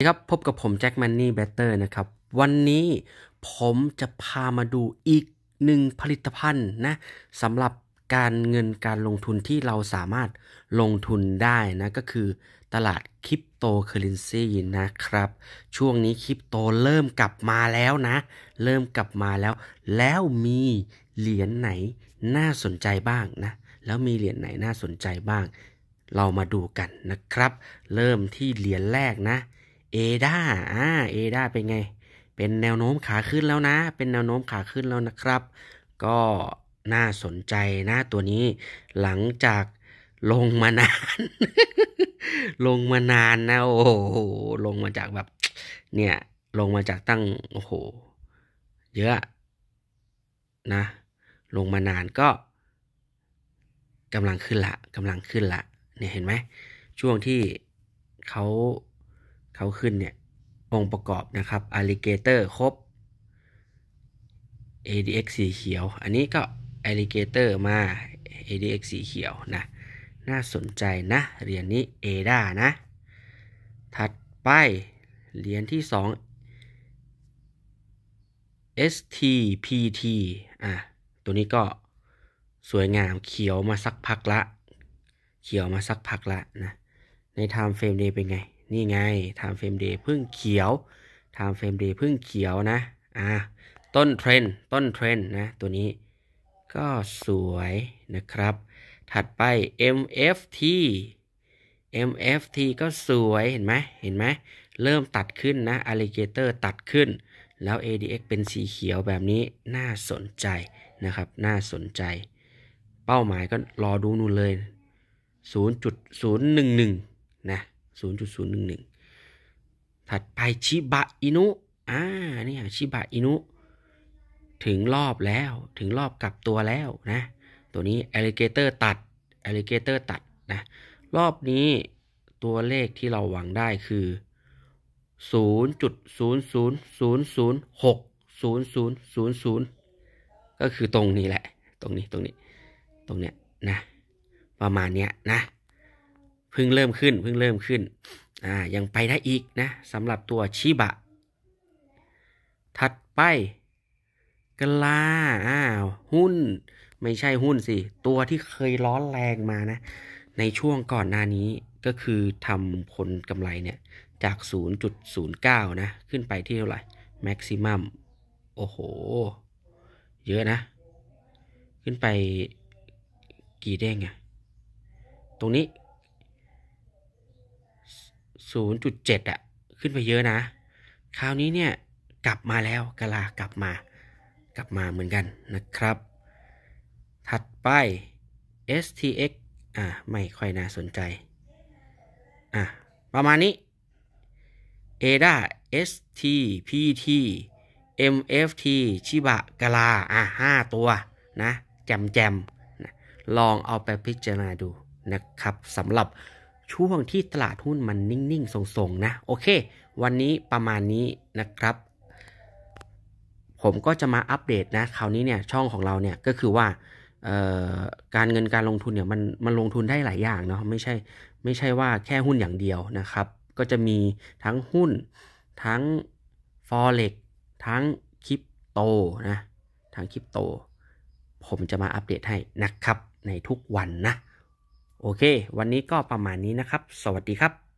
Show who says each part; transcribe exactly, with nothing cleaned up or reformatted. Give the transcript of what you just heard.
Speaker 1: ครับพบกับผมแจ็คมันนี่เบเตอร์นะครับวันนี้ผมจะพามาดูอีกหนึ่งผลิตภัณฑ์นะสำหรับการเงินการลงทุนที่เราสามารถลงทุนได้นะก็คือตลาดคริปโตเคอเรนซีนะครับช่วงนี้คริปโตเริ่มกลับมาแล้วนะเริ่มกลับมาแล้วแล้วมีเหรียญไหนน่าสนใจบ้างนะแล้วมีเหรียญไหนน่าสนใจบ้างเรามาดูกันนะครับเริ่มที่เหรียญแรกนะเอดาอ่าเอดาเป็นไงเป็นแนวโน้มขาขึ้นแล้วนะเป็นแนวโน้มขาขึ้นแล้วนะครับก็น่าสนใจนะตัวนี้หลังจากลงมานาน ลงมานานนะโอ้โหลงมาจากแบบเนี่ยลงมาจากตั้งโอ้โหเยอะนะลงมานานก็กำลังขึ้นละกำลังขึ้นละเนี่ยเห็นไหมช่วงที่เขาเขาขึ้นเนี่ยองค์ประกอบนะครับ Alligator ครบ เอ ดี เอ็กซ์ สีเขียวอันนี้ก็ Alligator มา เอ ดี เอ็กซ์ สีเขียวนะน่าสนใจนะเหรียญนี้ เอ ดี เอ นะถัดไปเหรียญที่สอง เอส ที พี ที อ่ะตัวนี้ก็สวยงามเขียวมาสักพักละเขียวมาสักพักละนะใน Time Frame Day เป็นไงนี่ไง Time Frame Day เพิ่งเขียว Time Frame Day เพิ่งเขียวนะอ่ะต้นเทรนต้นเทรนนะตัวนี้ก็สวยนะครับถัดไป เอ็ม เอฟ ที เอ็ม เอฟ ที ก็สวยเห็นไหมเห็นไหมเริ่มตัดขึ้นนะ Alligator ตัดขึ้นแล้ว เอ ดี เอ็กซ์ เป็นสีเขียวแบบนี้น่าสนใจนะครับน่าสนใจเป้าหมายก็รอดูนู่นเลย ศูนย์จุดศูนย์หนึ่งหนึ่ง นะ ศูนย์จุดศูนย์หนึ่งหนึ่ง ถัดไปชิบะอินุอ่านี่ชิบะอินุถึงรอบแล้วถึงรอบกลับตัวแล้วนะตัวนี้ Alligator ตัด Alligator ตัดนะรอบนี้ตัวเลขที่เราหวังได้คือ ศูนย์จุดศูนย์ศูนย์ศูนย์ศูนย์หก ศูนย์ศูนย์ศูนย์ศูนย์ ก็คือตรงนี้แหละตรงนี้ตรงนี้ตรงเนี้ยนะประมาณเนี้ยนะเพิ่งเริ่มขึ้นเพิ่งเริ่มขึ้นอ่ายังไปได้อีกนะสำหรับตัวชิบะถัดไปกลาอ้าวหุ้นไม่ใช่หุ้นสิตัวที่เคยร้อนแรงมานะในช่วงก่อนหน้านี้ก็คือทำผลกำไรเนี่ยจาก ศูนย์จุดศูนย์เก้า นะขึ้นไปที่เท่าไหร่แม็กซิมัมโอ้โหเยอะนะขึ้นไปกี่เด้งอะตรงนี้ ศูนย์จุดเจ็ด อ่ะขึ้นไปเยอะนะคราวนี้เนี่ยกลับมาแล้วกะลากลับมากลับมาเหมือนกันนะครับถัดไป เอส ที เอ็กซ์ อ่ะไม่ค่อยน่าสนใจอ่ะประมาณนี้ เอ ดี เอ เอส ที พี ที เอ็ม เอฟ ที ชิบะกะลาอ่ะห้าตัวนะแจมแจมนะลองเอาไปพิจารณาดูนะครับสำหรับช่วงที่ตลาดหุ้นมันนิ่งๆทรงๆนะโอเควันนี้ประมาณนี้นะครับผมก็จะมาอัปเดตนะคราวนี้เนี่ยช่องของเราเนี่ยก็คือว่าการเงินการลงทุนเนี่ยมันมันลงทุนได้หลายอย่างเนาะไม่ใช่ไม่ใช่ว่าแค่หุ้นอย่างเดียวนะครับก็จะมีทั้งหุ้นทั้ง Forex ทั้งคริปโตนะทั้งคริปโตผมจะมาอัปเดตให้นะครับในทุกวันนะโอเควันนี้ก็ประมาณนี้นะครับสวัสดีครับ